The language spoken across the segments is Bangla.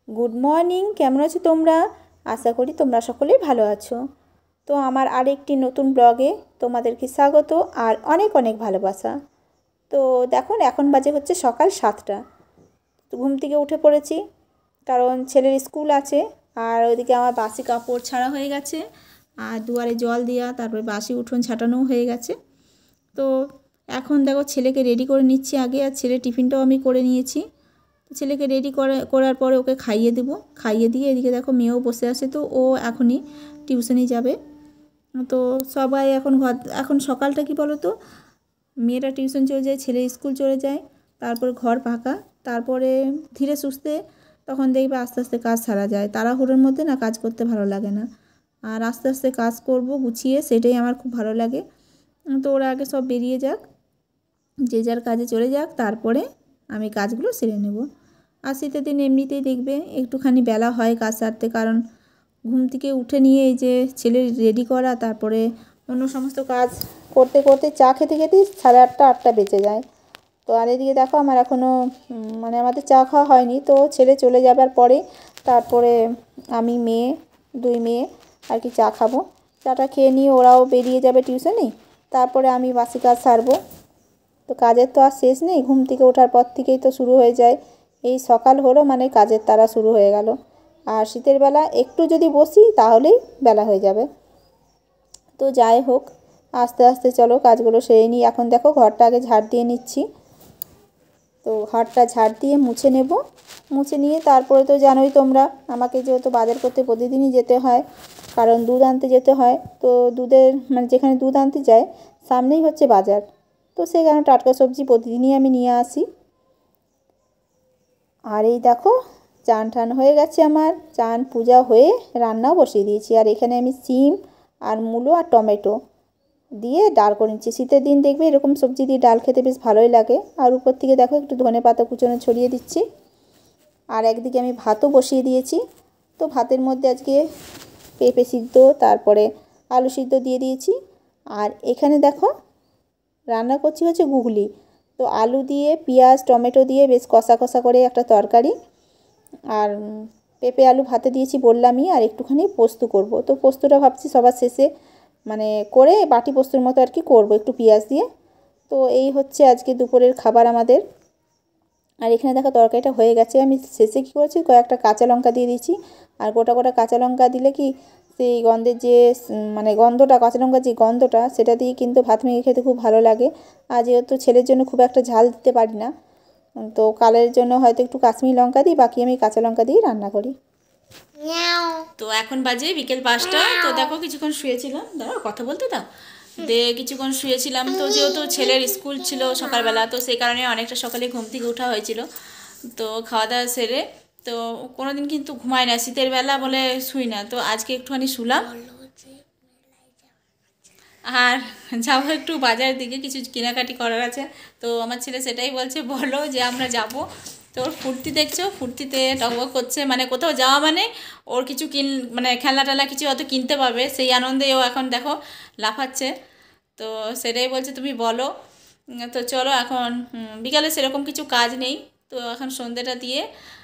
গুড মর্নিং, কেমন আছো তোমরা? আশা করি তোমরা সকলেই ভালো আছো। তো আমার আরেকটি নতুন ব্লগে তোমাদেরকে স্বাগত আর অনেক অনেক ভালোবাসা। তো দেখুন, এখন বাজে হচ্ছে সকাল 7টা। তো ঘুম থেকে উঠে পড়েছি, কারণ ছেলের স্কুল আছে। আর ওইদিকে আমার বাসি কাপড় ছাড়া হয়ে গেছে, আর দুয়ারে জল দেওয়া, তারপরে বাসি উঠোন ছাটানোও হয়ে গেছে। তো এখন দেখো ছেলেকে রেডি করে নিচ্ছি আগে, আর ছেলের টিফিনটাও আমি করে নিয়েছি। ছেলেকে রেডি করার পরে ওকে খাইয়ে দেবো। খাইয়ে দিয়ে এদিকে দেখো মেয়েও বসে আছে, তো ও এখনই টিউশনি যাবে। তো সবাই এখন সকালটা কি বলো তো, মেয়েরা টিউশন চলে যায়, ছেলে স্কুল চলে যায়, তারপর ঘর ফাঁকা। তারপরে ধীরে সুস্থে তখন দেখবে আস্তে আস্তে কাজ সারা যায়। তাড়াহুড়োর মধ্যে না কাজ করতে ভালো লাগে না, আর আস্তে আস্তে কাজ করব গুছিয়ে, সেটাই আমার খুব ভালো লাগে। তো ওরা আগে সব বেরিয়ে যাক, যে যার কাজে চলে যাক, তারপরে আমি কাজগুলো সেরে নেব। আর শীতের দিন এমনিতেই দেখবে একটুখানি বেলা হয় কাজ সারতে, কারণ ঘুম থেকে উঠে নিয়ে এই যে ছেলের রেডি করা, তারপরে অন্য সমস্ত কাজ করতে করতে চা খেতে খেতেই 8:30 8টা বেজে যায়। তো আর এদিকে দেখো আমার এখনও আমাদের চা খাওয়া হয়নি। তো ছেলে চলে যাবার পরে তারপরে আমি দুই মেয়ে আর কি চা খাবো। চাটা খেয়ে নিয়ে ওরাও বেরিয়ে যাবে টিউশনি, তারপরে আমি বাসি কাজ সারবো। তো কাজের তো আর শেষ নেই, ঘুম থেকে ওঠার পর থেকেই তো শুরু হয়ে যায়। এই সকাল হলো মানে কাজের তাড়া শুরু হয়ে গেল। আর শীতের বেলা একটু যদি বসি তাহলেই বেলা হয়ে যাবে। তো যাই হোক, আস্তে আস্তে চলো কাজগুলো সেরে নিই। এখন দেখো ঘরটা আগে ঝাড় দিয়ে নিচ্ছি। তো ঘরটা ঝাড় দিয়ে মুছে নেব। মুছে নিয়ে তারপরে তো জানোই তোমরা, আমাকে যেহেতু বাজার করতে প্রতিদিনই যেতে হয়, কারণ দুধ আনতে যেতে হয়। তো দুধের যেখানে দুধ আনতে যায় সামনেই হচ্ছে বাজার। তো সেই কারণে টাটকা সবজি প্রতিদিনই আমি নিয়ে আসি। আর এই দেখো চান টান হয়ে গেছে আমার, চান পূজা হয়ে রান্নাও বসিয়ে দিয়েছি। আর এখানে আমি সিম আর মূলো আর টমেটো দিয়ে ডাল করে নিচ্ছি। শীতের দিন দেখবে এরকম সবজি দিয়ে ডাল খেতে বেশ ভালোই লাগে। আর উপর থেকে দেখো একটু ধনেপাতা কুচনো ছড়িয়ে দিচ্ছি। আর একদিকে আমি ভাতও বসিয়ে দিয়েছি। তো ভাতের মধ্যে আজকে পেঁপে সিদ্ধ, তারপরে আলু সিদ্ধ দিয়ে দিয়েছি। আর এখানে দেখো রান্না করছি হচ্ছে ঘুগলি। তো আলু দিয়ে পেঁয়াজ টমেটো দিয়ে বেশ কষা কষা করে একটা তরকারি। আর পেঁপে আলু ভাতে দিয়েছি বললামই, আর একটুখানি পোস্ত করব। তো পোস্তটা ভাবছি সবার শেষে করে বাটি পোস্তর মতো আর কি করবো, একটু পেঁয়াজ দিয়ে। তো এই হচ্ছে আজকে দুপুরের খাবার আমাদের। আর এখানে দেখো তরকারিটা হয়ে গেছে। আমি শেষে কী করেছি, কয়েকটা কাঁচা লঙ্কা দিয়ে দিয়েছি। আর গোটা গোটা কাঁচা লঙ্কা দিলে কি সেই গন্ধের যে গন্ধটা, কাঁচা লঙ্কার যে গন্ধটা, সেটা দিয়ে কিন্তু ভাত মেখে খেতে খুব ভালো লাগে। আর যেহেতু ছেলের জন্য খুব একটা ঝাল দিতে পারি না, তো কালের জন্য হয়তো একটু কাশ্মীরি লঙ্কা দিই, বাকি আমি কাঁচা লঙ্কা দিয়ে রান্না করি। তো এখন বাজে বিকেল 5টা। তো দেখো কিছুক্ষণ শুয়েছিলাম, দাঁড়াও কথা বলতে দাও। কিছুক্ষণ শুয়েছিলাম। তো যেহেতু ছেলের স্কুল ছিল সকালবেলা, তো সেই কারণে অনেকটা সকালে ঘুম থেকে ওঠা হয়েছিল। তো খাওয়া দাওয়া সেরে, তো কোনোদিন কিন্তু ঘুমাই না শীতের বেলা বলে শুই না। তো আজকে একটুখানি শুলাম। আর যাবো একটু বাজারের দিকে, কিছু কেনাকাটি করার আছে। তো আমার ছেলে সেটাই বলছে, বলো যে আমরা যাব। তো ওর ফুর্তি দেখছো, ফুর্তিতে টকবক করছে। কোথাও যাওয়া ওর কিছু খেলনা টেলনা কিছু হয়তো কিনতে পারবে, সেই আনন্দে ও এখন দেখো লাফাচ্ছে। তো সেটাই বলছে তুমি বলো। তো চলো এখন বিকালে সেরকম কিছু কাজ নেই। তো এখন সন্ধ্যেটা দিয়ে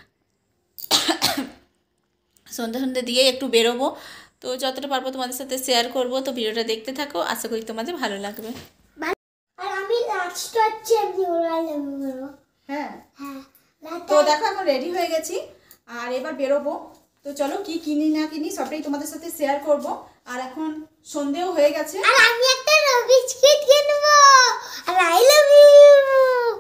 সন্ধ্যে দিয়ে একটু বেরোবো। তো যতটা পারবো তোমাদের সাথে শেয়ার করব। তো ভিডিওটা দেখতে থাকো, আশা করি তোমাদের ভালো লাগবে। আর আমি লাস্টটা হচ্ছে হ্যাঁ হ্যাঁ। তো দেখো এখন রেডি হয়ে গেছি, আর এবার বেরোবো। তো চলো কি কিনি না কিনি সবটাই তোমাদের সাথে শেয়ার করব। আর এখন সন্ধেও হয়ে গেছে। আর আমি একটা বিস্কিট কিনবো। আর আই লাভ ইউ।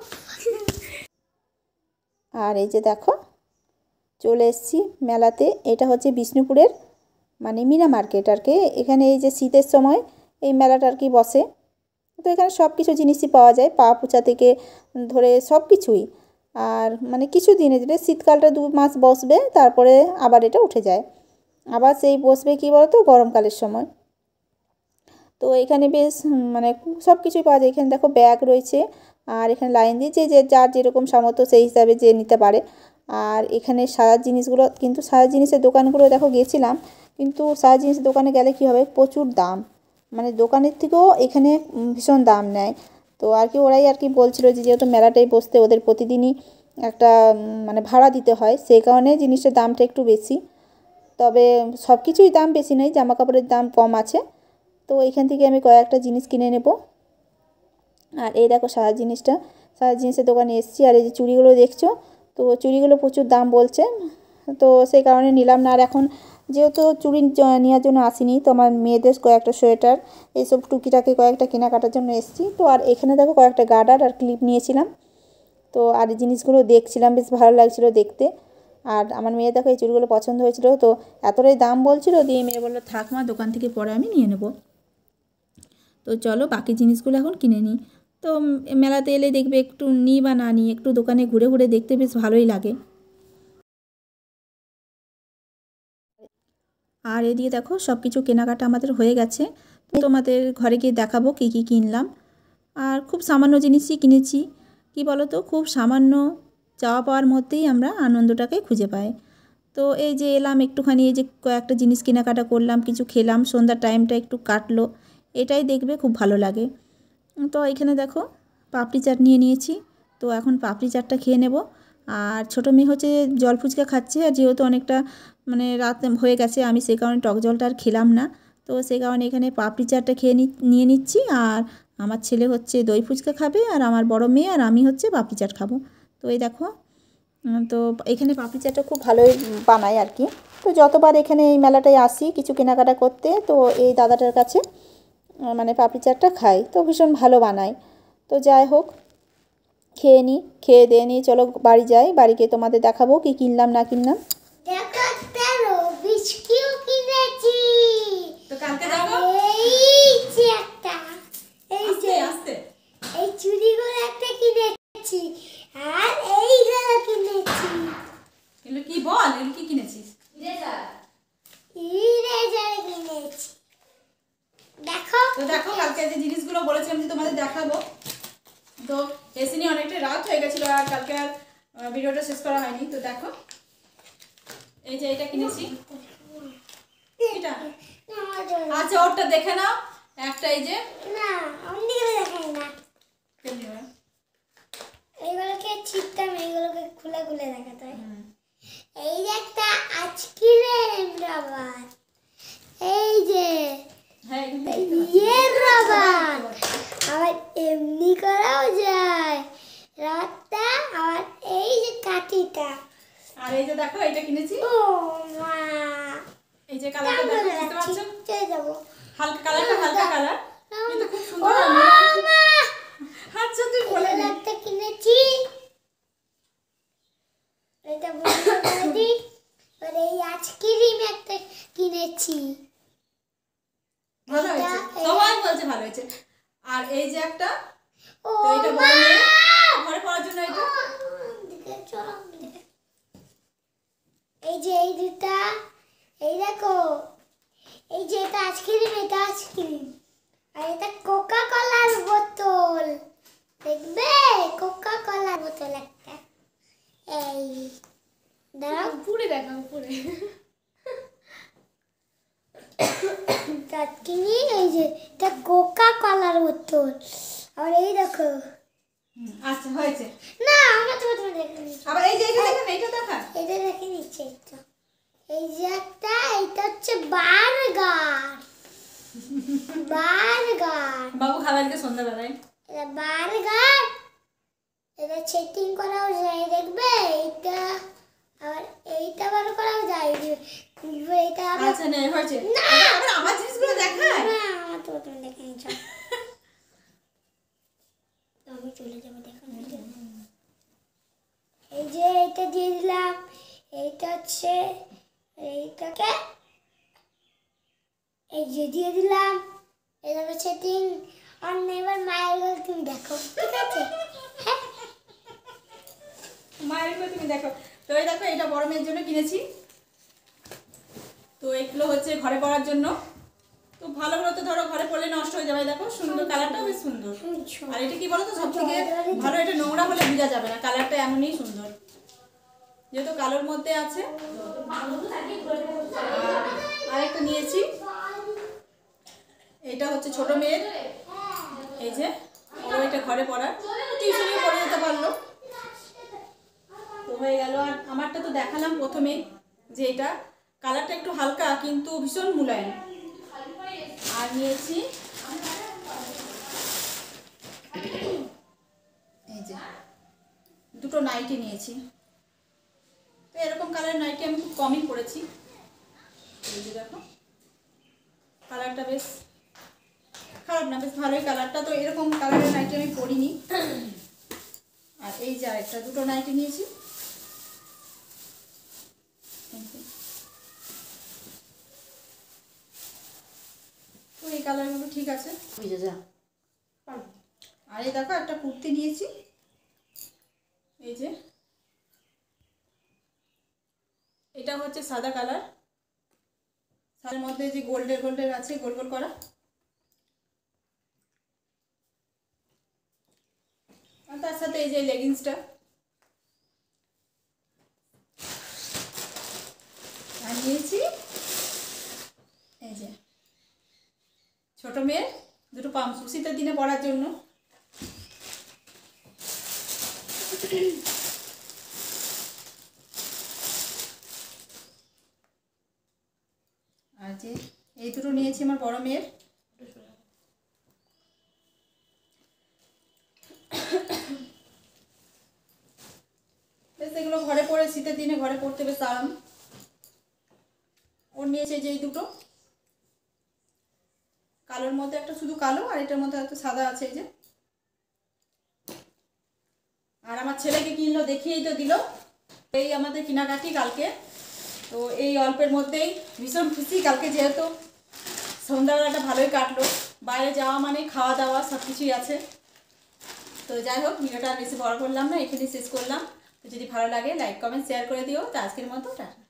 আর এই যে দেখো চলে এসেছি মেলাতে। এটা হচ্ছে বিষ্ণুপুরের মিনা মার্কেট আর কি। এখানে এই যে শীতের সময় এই মেলাটা আর কি বসে। তো এখানে সব কিছু জিনিসই পাওয়া যায়, পা পোছা থেকে ধরে সব কিছুই। আর কিছু দিনে যেটা শীতকালটা 2 মাস বসবে, তারপরে আবার এটা উঠে যায়। আবার সেই বসবে কি বলতো গরমকালের সময়। তো এখানে বেশ সব কিছুই পাওয়া যায়। এখানে দেখো ব্যাগ রয়েছে, আর এখানে লাইন দিয়ে যে যার যেরকম সামর্থ্য সেই হিসাবে যে নিতে পারে। আর এখানে সাজার জিনিসগুলো, কিন্তু সাজার জিনিসের দোকানগুলো দেখো গেছিলাম, কিন্তু সাজার জিনিসের দোকানে গেলে কী হবে, প্রচুর দাম। দোকানের থেকেও এখানে ভীষণ দাম নেয়। তো আর কি ওরাই আর কি বলছিল যে যেহেতু মেলাটাই বসতে ওদের প্রতিদিনই একটা মানে ভাড়া দিতে হয়, সেই কারণে জিনিসটার দামটা একটু বেশি। তবে সব কিছুই দাম বেশি নয়, জামা কাপড়ের দাম কম আছে। তো এইখান থেকে আমি কয়েকটা জিনিস কিনে নেব। আর এই দেখো সারা জিনিসের দোকানে এসেছি। আর এই যে চুড়িগুলো দেখছো, তো চুড়িগুলো প্রচুর দাম বলছে, তো সেই কারণে নিলাম না। আর এখন যেহেতু চুড়ি নেওয়ার জন্য আসিনি, তো আমার মেয়েদের কয়েকটা সোয়েটার এইসব টুকিটাকি কয়েকটা কেনাকাটার জন্য এসেছি। তো আর এখানে দেখো কয়েকটা গার্ডার আর ক্লিপ নিয়েছিলাম। তো আর এই জিনিসগুলো দেখছিলাম, বেশ ভালো লাগছিলো দেখতে। আর আমার মেয়ে দেখো এই চুড়িগুলো পছন্দ হয়েছিল, তো এতটাই দাম বলছিল, দিয়ে মেয়ে বললো থাক মা, দোকান থেকে পরে আমি নিয়ে নেব। তো চলো বাকি জিনিসগুলো এখন কিনে নিই। তো মেলাতে এলে দেখবে একটু নিই বা না নিই, একটু দোকানে ঘুরে ঘুরে দেখতে বেশ ভালোই লাগে। আর এদিকে দেখো সব কিছু কেনাকাটা আমাদের হয়ে গেছে। তো তোমাদের ঘরে গিয়ে দেখাবো কী কী কিনলাম। আর খুব সামান্য জিনিসই কিনেছি, কি বলো তো, খুব সামান্য চাওয়া পাওয়ার মধ্যেই আমরা আনন্দটাকে খুঁজে পাই। তো এই যে এলাম একটুখানি, এই যে কয়েকটা জিনিস কেনাকাটা করলাম, কিছু খেলাম, সন্ধ্যার টাইমটা একটু কাটলো, এটাই দেখবে খুব ভালো লাগে। তো এখানে দেখো পাপড়ি চাট নিয়ে নিয়েছি, তো এখন পাপড়ি চাটটা খেয়ে নেব। আর ছোটো মেয়ে হচ্ছে জল ফুচকা খাচ্ছে, আর যেহেতু অনেকটা মানে রাত হয়ে গেছে, আমি সেই কারণে টক জলটা আর খেলাম না। তো সেই কারণে এখানে পাপড়ি চাটটা নিয়ে নিচ্ছি। আর আমার ছেলে হচ্ছে দই ফুচকা খাবে, আর আমার বড় মেয়ে আর আমি হচ্ছে পাপড়ি চাট খাবো। তো এই দেখো, তো এখানে পাপড়ি চাটটা খুব ভালোই বানায় আর কি। তো যতবার এখানে এই মেলাটায় আসি কিছু কেনাকাটা করতে, তো এই দাদাটার কাছে মানে পাপড়ি চাটটা খাই, তো ভীষণ ভালো বানায়। তো যাই হোক, খেয়ে নিই, খেয়ে দিয়ে নিই, চলো বাড়ি যাই। বাড়ি গিয়ে তোমাদের দেখাবো কি কিনলাম না কিনলাম। তো কালকে দেখো এই চুড়িগুলো একটা কিনেছি, আর এইগুলো কিনেছি। এগুলো কি বল, এগুলো কি কিনেছিস? ইরেজার কিনেছি। দেখো তো দেখো কালকে যে জিনিসগুলো বলেছিলাম যে তোমাদের দেখাবো, তো এসে নিয়ে অনেকটা রাত হয়ে গেছিলো, আর কালকে আর ভিডিওটা শেষ করা হয়নি। তো দেখো এই যে এটা কিনেছি, এটা আচ্ছা ওরটা দেখে নাও। একটা এই যে না, অন্যগুলো দেখাই না, এইগুলোকে ছিটতাম, এইগুলোকে খুলে খুলে দেখাতে হয়। এই যে একটা আইসক্রিম রাবার, এই যে রাবার, আবার এমনি করাও যায় রাতটা, আবার এই যে কাঠিটা। আর এই যে দেখো এটা কিনেছি, ও মা, এই যে কালারটা দেখো, বুঝতে পারছো? চলে যাবো। হালকা কালারটা, হালকা কালার, কিন্তু খুব সুন্দর। আচ্ছা তুই বলে দে। একটা কিনেছি, এটা বন্ধ করে দিই। আর এই আইসক্রিম একটা কিনেছি, ভালো হয়েছে, সবাই বলছে ভালো হয়েছে। আর এই যে একটা, ও তো এটা বড় মেয়ে ঘরে পড়ার জন্য, এটা এই যে এই দুটা, এই দেখো, এই যে এটা আইসক্রিম, এটা আইসক্রিম, আর এটা কোকা কোলার বোতল, দেখবে কোকা কোলার বোতল একটা। এই দাঁড়াও, পুরে দেখা উপরে কিনি, এই যে এটা কোকা কোলার বোতল। আর এই দেখো, আচ্ছা হয়েছে। না আমরা তো দেখে নিচ্ছি, আবার এই যে এটা দেখেন, এইটা দেখা, এটা দেখে নিচ্ছে একটা, এই যে একটা, এটা হচ্ছে বার্গার, বার্গার, বাবু খাবারকে সন্ধ্যাবেলায়, এটা বার্গার, এটা সেটিং করাও যায়, দেখবে এইটা, আর এইটা বার করাও যায়, এইটা আবার, আচ্ছা না হয়েছে। না আবার আমার জিনিসগুলো দেখায়, না আমার তো তুমি দেখে নিচ্ছ, আমি চলে যাবো দেখানোর জন্য। এই যে এইটা দিয়ে দিলাম, এইটা হচ্ছে, এইটাকে এই যে দিয়ে দিলাম, এটা সেটিং আর এবার মায়ের তুমি দেখো, ঠিক আছে? হ্যাঁ মায়ের করে তুমি দেখো। তো এই দেখো এটা বড় মেয়ের জন্য কিনেছি, তো এগুলো হচ্ছে ঘরে পড়ার জন্য। তো ভালো হলো, তো ধরো ঘরে পড়লে নষ্ট হয়ে যাবে। দেখো সুন্দর, কালারটাও বেশ সুন্দর। আর এটা কি বলো তো, সব থেকে ভালো, এটা নোংরা হলে বোঝা যাবে না, কালারটা এমনই সুন্দর, যেহেতু কালোর মধ্যে আছে। আর একটা নিয়েছি, এটা হচ্ছে ছোট মেয়ের, এই যে ওরা এটা ঘরে পড়ার, টিউশনে পড়ে যেতে পারলো। হয়ে গেল। আর আমারটা তো দেখালাম প্রথমেই যে এটা কালারটা একটু হালকা কিন্তু ভীষণ মুলায়ম। আর নিয়েছি এই যে দুটো নাইটি নিয়েছি। তো এরকম কালারের নাইটি আমি খুব কমই পরেছি। এই যে দেখো কালারটা বেশ খারাপ না, বেশ ভালোই কালারটা। তো এরকম কালারের নাইটি আমি পরিনি। আর এই যে আরেকটা দুটো নাইটি নিয়েছি। তো এই কালারগুলো ঠিক আছে। আর এই দেখো একটা কুর্তি নিয়েছি, এই যে এটা হচ্ছে সাদা কালার, সাদার মধ্যে যে গোল্ডের গোল্ডের আছে, গোল গোল করা। আর তার সাথে এই যে লেগিংসটা। আর নিয়েছি এই যে ছোট মেয়ের দুটো পাম্পসু শীতের দিনে পরার জন্য। আর যে এই দুটো নিয়েছি আমার বড় মেয়ের। বেশ এগুলো ঘরে পরে শীতের দিনে ঘরে পরতে বেশ আরাম। ওর নিয়েছে যে এই দুটো, কালোর মধ্যে একটা শুধু কালো আর এটার মধ্যে একটা সাদা আছে এই যে। আর আমার ছেলেকে কিনলো, দেখিয়েই তো দিল। এই আমাদের কেনাকাটি কালকে। তো এই অল্পের মধ্যেই ভীষণ খুশি। কালকে যেহেতু সন্ধ্যাবেলাটা ভালোই কাটলো, বাইরে যাওয়া মানে খাওয়া দাওয়া সব কিছুই আছে। তো যাই হোক, ভিডিওটা আর বেশি বড় করলাম না, এখানেই শেষ করলাম। তো যদি ভালো লাগে লাইক কমেন্ট শেয়ার করে দিও। তো আজকের মতো টাটা।